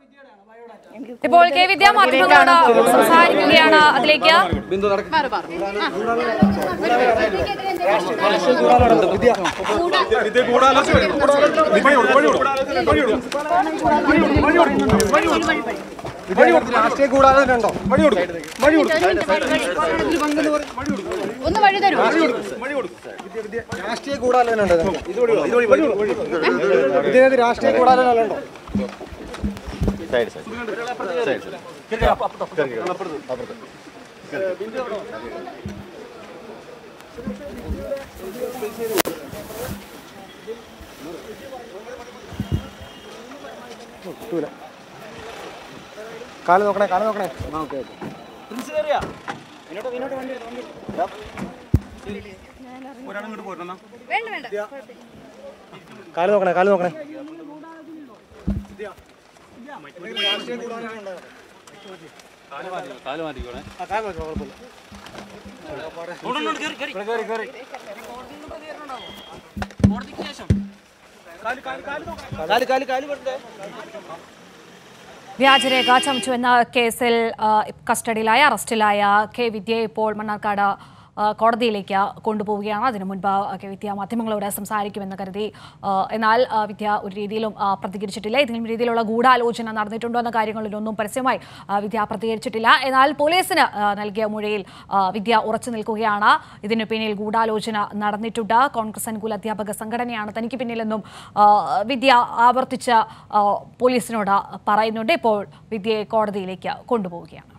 ഇപ്പോൾ കെ വിദ്യ മാധ്യമങ്ങളോട് സംസാരിക്കുകയാണ്. അതിലേക്ക് രാഷ്ട്രീയ കൂടാലുണ്ടോ? ഒന്ന് വഴി തരൂ. രാഷ്ട്രീയ കൂടാലുണ്ടോ? ഇതിനകത്ത് രാഷ്ട്രീയ കൂടാലുണ്ടോ? കാല് നോക്കണേ, കാല് നോക്കണേ. കാല് നോക്കണേ, കാല് നോക്കണേ. വ്യാജരേഖ ചമച്ചു എന്ന കേസിൽ കസ്റ്റഡിയിലായ അറസ്റ്റിലായ കെ വിദ്യയെ ഇപ്പോൾ മണ്ണാർക്കാട് കോടതിയിലേക്ക് കൊണ്ടുപോവുകയാണ്. അതിനു മുൻപ് കെ വിദ്യ മാധ്യമങ്ങളോട് സംസാരിക്കുമെന്ന് കരുതി. എന്നാൽ വിദ്യ ഒരു രീതിയിലും പ്രതികരിച്ചിട്ടില്ല. ഏതെങ്കിലും രീതിയിലുള്ള ഗൂഢാലോചന നടന്നിട്ടുണ്ടോ എന്ന കാര്യങ്ങളിലൊന്നും പരസ്യമായി വിദ്യ പ്രതികരിച്ചിട്ടില്ല. എന്നാൽ പോലീസിന് നൽകിയ മൊഴിയിൽ വിദ്യ ഉറച്ചു നിൽക്കുകയാണ്. ഇതിനു പിന്നിൽ ഗൂഢാലോചന നടന്നിട്ടുണ്ട്. കോൺഗ്രസ് അനുകൂല അധ്യാപക സംഘടനയാണ് തനിക്ക് പിന്നിലെന്നും വിദ്യ ആവർത്തിച്ച് പോലീസിനോട് പറയുന്നുണ്ട്. ഇപ്പോൾ വിദ്യയെ കോടതിയിലേക്ക് കൊണ്ടുപോവുകയാണ്.